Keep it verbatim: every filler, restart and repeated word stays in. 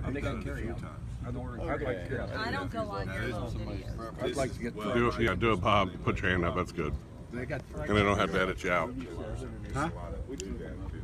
They got carry out. I'd, order, I'd like to get out. I don't go on your little videos. I'd like to get. Do it, yeah, do it, Bob. Put your hand up. That's good. They got. And they don't have to edit you out. Huh?